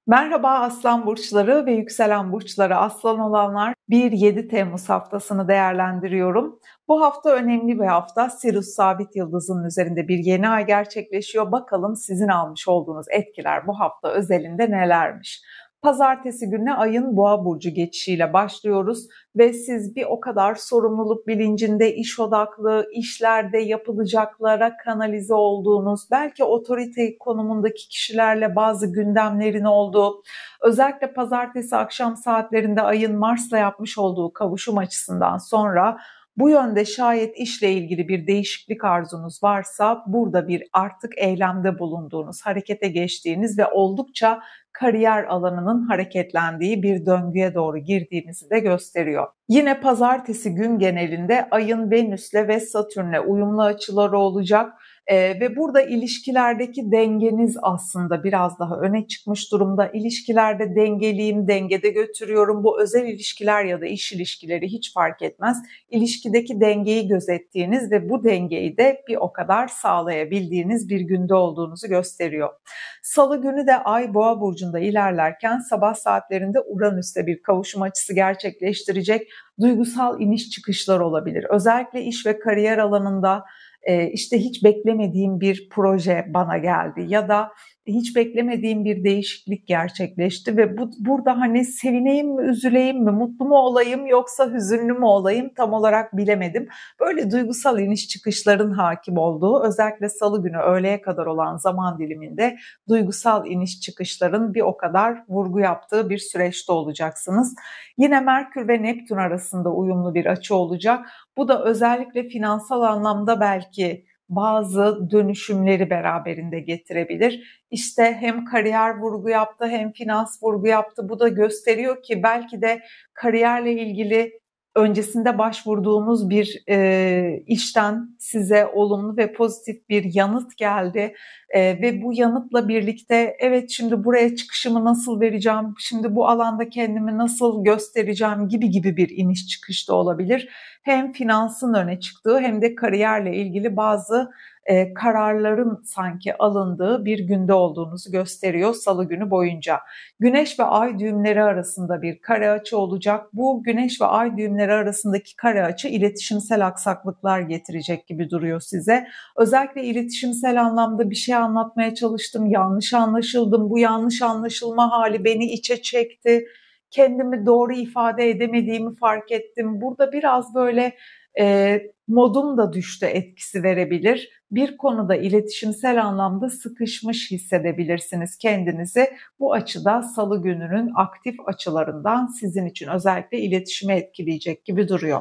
Merhaba Aslan burçları ve yükselen burçları Aslan olanlar 1-7 Temmuz haftasını değerlendiriyorum. Bu hafta önemli bir hafta. Sirius sabit yıldızının üzerinde bir yeni ay gerçekleşiyor. Bakalım sizin almış olduğunuz etkiler bu hafta özelinde nelermiş? Pazartesi gününe ayın Boğa burcu geçişiyle başlıyoruz ve siz bir o kadar sorumluluk bilincinde, iş odaklı, işlerde yapılacaklara kanalize olduğunuz, belki otorite konumundaki kişilerle bazı gündemlerin olduğu, özellikle pazartesi akşam saatlerinde ayın Mars'la yapmış olduğu kavuşum açısından sonra bu yönde şayet işle ilgili bir değişiklik arzunuz varsa burada bir artık eylemde bulunduğunuz, harekete geçtiğiniz ve oldukça kariyer alanının hareketlendiği bir döngüye doğru girdiğinizi de gösteriyor. Yine pazartesi gün genelinde ayın Venüs'le ve Satürn'le uyumlu açıları olacak. Ve burada ilişkilerdeki dengeniz aslında biraz daha öne çıkmış durumda. İlişkilerde dengeliyim, dengede götürüyorum. Bu özel ilişkiler ya da iş ilişkileri hiç fark etmez. İlişkideki dengeyi gözettiğiniz ve bu dengeyi de bir o kadar sağlayabildiğiniz bir günde olduğunuzu gösteriyor. Salı günü de Ay Boğa burcunda ilerlerken sabah saatlerinde Uranüs'le bir kavuşum açısı gerçekleştirecek. Duygusal iniş çıkışlar olabilir. Özellikle iş ve kariyer alanında işte hiç beklemediğim bir proje bana geldi ya da hiç beklemediğim bir değişiklik gerçekleşti ve burada hani sevineyim mi, üzüleyim mi, mutlu mu olayım yoksa hüzünlü mü olayım tam olarak bilemedim. Böyle duygusal iniş çıkışların hakim olduğu, özellikle salı günü öğleye kadar olan zaman diliminde duygusal iniş çıkışların bir o kadar vurgu yaptığı bir süreçte olacaksınız. Yine Merkür ve Neptün arasında uyumlu bir açı olacak. Bu da özellikle finansal anlamda belki bazı dönüşümleri beraberinde getirebilir. İşte hem kariyer vurgu yaptı hem finans vurgu yaptı. Bu da gösteriyor ki belki de kariyerle ilgili öncesinde başvurduğunuz bir işten size olumlu ve pozitif bir yanıt geldi. Ve bu yanıtla birlikte evet şimdi buraya çıkışımı nasıl vereceğim, şimdi bu alanda kendimi nasıl göstereceğim gibi bir iniş çıkış da olabilir. Hem finansın öne çıktığı hem de kariyerle ilgili bazı kararların sanki alındığı bir günde olduğunuzu gösteriyor salı günü boyunca. Güneş ve ay düğümleri arasında bir kare açı olacak. Bu güneş ve ay düğümleri arasındaki kare açı iletişimsel aksaklıklar getirecek gibi duruyor size. Özellikle iletişimsel anlamda bir şey anlatmaya çalıştım, yanlış anlaşıldım. Bu yanlış anlaşılma hali beni içe çekti. Kendimi doğru ifade edemediğimi fark ettim. Burada biraz böyle modum da düştü etkisi verebilir. Bir konuda iletişimsel anlamda sıkışmış hissedebilirsiniz kendinizi. Bu açıda salı gününün aktif açılarından sizin için özellikle iletişimi etkileyecek gibi duruyor.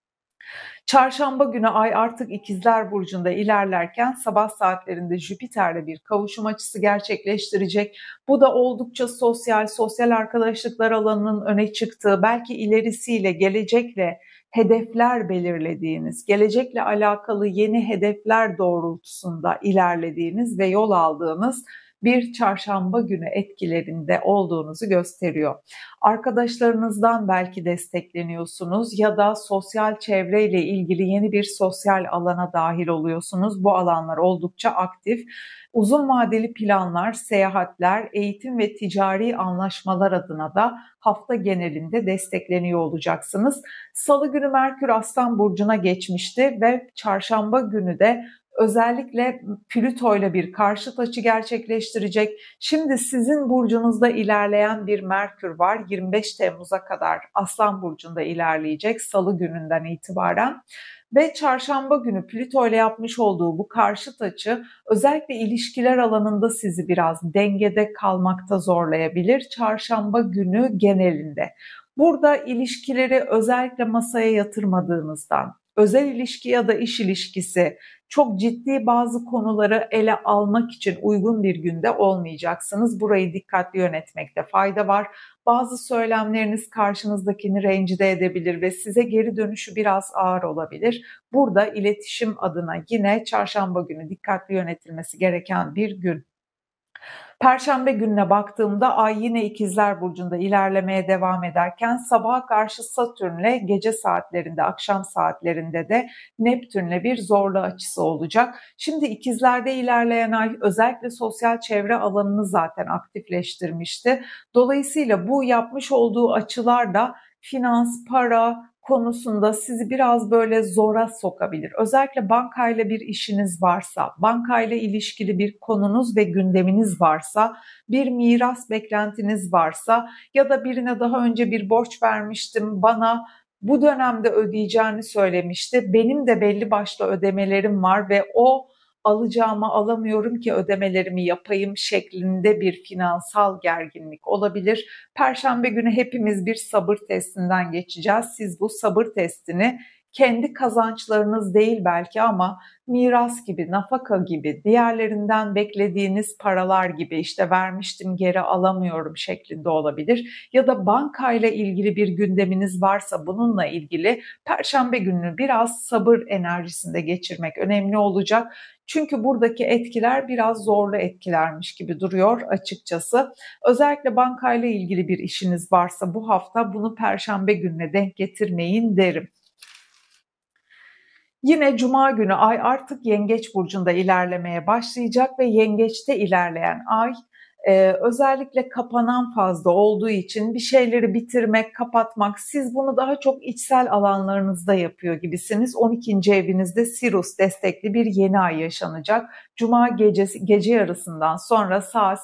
Çarşamba günü ay artık İkizler Burcu'nda ilerlerken sabah saatlerinde Jüpiter'le bir kavuşum açısı gerçekleştirecek. Bu da oldukça sosyal arkadaşlıklar alanının öne çıktığı, belki ilerisiyle, gelecekle hedefler belirlediğiniz, gelecekle alakalı yeni hedefler doğrultusunda ilerlediğiniz ve yol aldığınız bir çarşamba günü etkilerinde olduğunuzu gösteriyor. Arkadaşlarınızdan belki destekleniyorsunuz ya da sosyal çevreyle ilgili yeni bir sosyal alana dahil oluyorsunuz. Bu alanlar oldukça aktif. Uzun vadeli planlar, seyahatler, eğitim ve ticari anlaşmalar adına da hafta genelinde destekleniyor olacaksınız. Salı günü Merkür Aslan Burcu'na geçmişti ve çarşamba günü de özellikle Plüto ile bir karşıt açı gerçekleştirecek. Şimdi sizin burcunuzda ilerleyen bir Merkür var. 25 Temmuz'a kadar Aslan Burcu'nda ilerleyecek salı gününden itibaren. Ve çarşamba günü Plüto ile yapmış olduğu bu karşıt açı özellikle ilişkiler alanında sizi biraz dengede kalmakta zorlayabilir. Çarşamba günü genelinde. Burada ilişkileri özellikle masaya yatırmadığınızdan, özel ilişki ya da iş ilişkisi çok ciddi bazı konuları ele almak için uygun bir günde olmayacaksınız. Burayı dikkatli yönetmekte fayda var. Bazı söylemleriniz karşınızdakini rencide edebilir ve size geri dönüşü biraz ağır olabilir. Burada iletişim adına yine çarşamba günü dikkatli yönetilmesi gereken bir gün. Perşembe gününe baktığımda Ay yine İkizler Burcu'nda ilerlemeye devam ederken sabaha karşı Satürn'le gece saatlerinde, akşam saatlerinde de Neptün'le bir zorlu açısı olacak. Şimdi İkizler'de ilerleyen Ay özellikle sosyal çevre alanını zaten aktifleştirmişti. Dolayısıyla bu yapmış olduğu açılar da finans, para konusunda sizi biraz böyle zora sokabilir. Özellikle bankayla bir işiniz varsa, bankayla ilişkili bir konunuz ve gündeminiz varsa, bir miras beklentiniz varsa ya da birine daha önce bir borç vermiştim, bana bu dönemde ödeyeceğini söylemişti. Benim de belli başlı ödemelerim var ve o alacağımı alamıyorum ki ödemelerimi yapayım şeklinde bir finansal gerginlik olabilir. Perşembe günü hepimiz bir sabır testinden geçeceğiz. Siz bu sabır testini kendi kazançlarınız değil belki ama miras gibi, nafaka gibi, diğerlerinden beklediğiniz paralar gibi işte vermiştim geri alamıyorum şeklinde olabilir. Ya da bankayla ilgili bir gündeminiz varsa bununla ilgili Perşembe gününü biraz sabır enerjisinde geçirmek önemli olacak. Çünkü buradaki etkiler biraz zorlu etkilermiş gibi duruyor açıkçası. Özellikle bankayla ilgili bir işiniz varsa bu hafta bunu Perşembe gününe denk getirmeyin derim. Yine Cuma günü Ay artık Yengeç Burcu'nda ilerlemeye başlayacak ve Yengeç'te ilerleyen Ay özellikle kapanan fazla olduğu için bir şeyleri bitirmek, kapatmak, siz bunu daha çok içsel alanlarınızda yapıyor gibisiniz. 12. evinizde Sirius destekli bir yeni ay yaşanacak. Cuma gece yarısından sonra saat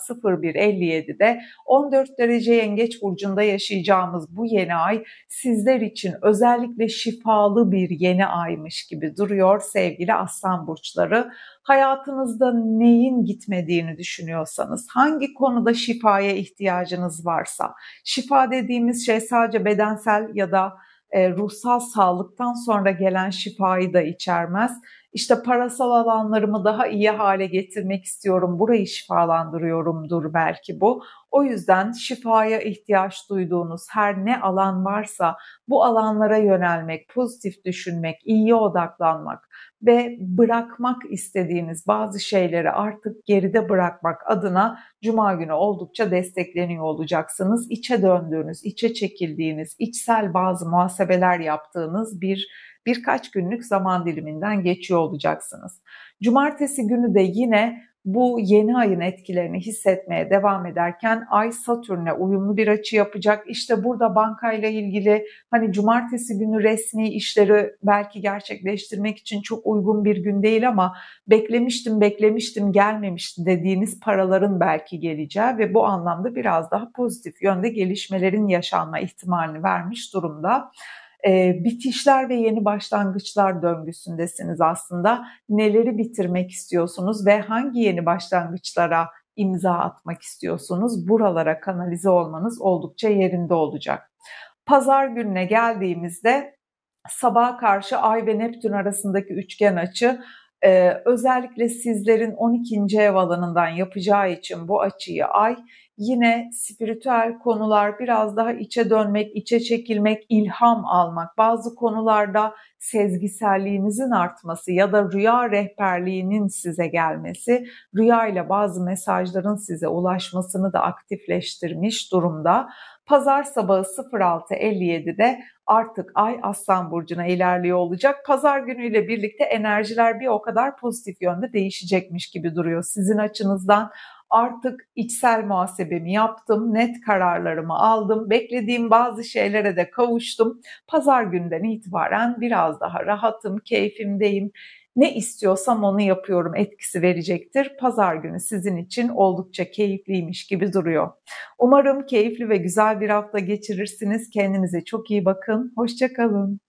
01.57'de 14 derece Yengeç Burcu'nda yaşayacağımız bu yeni ay sizler için özellikle şifalı bir yeni aymış gibi duruyor sevgili Aslan burçları. Hayatınızda neyin gitmediğini düşünüyorsanız, hangi konuda şifaya ihtiyacınız varsa, şifa dediğimiz şey sadece bedensel ya da ruhsal sağlıktan sonra gelen şifayı da içermez. İşte parasal alanlarımı daha iyi hale getirmek istiyorum, burayı şifalandırıyorumdur belki bu. O yüzden şifaya ihtiyaç duyduğunuz her ne alan varsa bu alanlara yönelmek, pozitif düşünmek, iyiye odaklanmak ve bırakmak istediğiniz bazı şeyleri artık geride bırakmak adına Cuma günü oldukça destekleniyor olacaksınız. İçe döndüğünüz, içe çekildiğiniz, içsel bazı muhasebeler yaptığınız birkaç günlük zaman diliminden geçiyor olacaksınız. Cumartesi günü de yine bu yeni ayın etkilerini hissetmeye devam ederken Ay Satürn'le uyumlu bir açı yapacak. İşte burada bankayla ilgili hani cumartesi günü resmi işleri belki gerçekleştirmek için çok uygun bir gün değil ama beklemiştim gelmemişti dediğiniz paraların belki geleceği ve bu anlamda biraz daha pozitif yönde gelişmelerin yaşanma ihtimalini vermiş durumda. Bitişler ve yeni başlangıçlar döngüsündesiniz aslında. Neleri bitirmek istiyorsunuz ve hangi yeni başlangıçlara imza atmak istiyorsunuz? Buralara kanalize olmanız oldukça yerinde olacak. Pazar gününe geldiğimizde sabaha karşı Ay ve Neptün arasındaki üçgen açı özellikle sizlerin 12. ev alanından yapacağı için bu açıyı Ay yine spiritüel konular, biraz daha içe dönmek, içe çekilmek, ilham almak, bazı konularda sezgiselliğinizin artması ya da rüya rehberliğinin size gelmesi, rüya ile bazı mesajların size ulaşmasını da aktifleştirmiş durumda. Pazar sabahı 06.57'de artık Ay Aslan Burcu'na ilerliyor olacak. Pazar günüyle birlikte enerjiler bir o kadar pozitif yönde değişecekmiş gibi duruyor sizin açınızdan. Artık içsel muhasebemi yaptım, net kararlarımı aldım, beklediğim bazı şeylere de kavuştum. Pazar günden itibaren biraz daha rahatım, keyfimdeyim. Ne istiyorsam onu yapıyorum etkisi verecektir. Pazar günü sizin için oldukça keyifliymiş gibi duruyor. Umarım keyifli ve güzel bir hafta geçirirsiniz. Kendinize çok iyi bakın. Hoşça kalın.